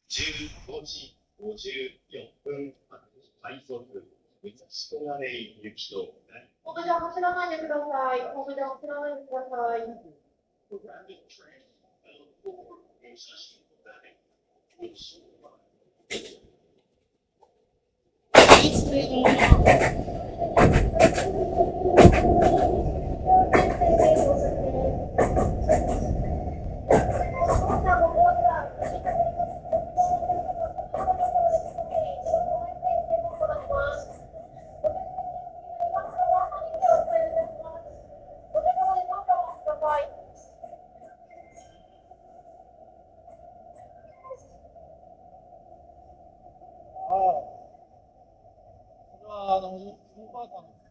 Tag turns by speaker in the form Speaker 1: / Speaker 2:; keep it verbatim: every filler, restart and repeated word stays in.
Speaker 1: じゅうごじごじゅうよんぷん、快速、武蔵小金井行きとなり。
Speaker 2: ホーム上走らないでください。ホーム上走らないでください。失礼します
Speaker 3: ああ、あの、スーパーカーの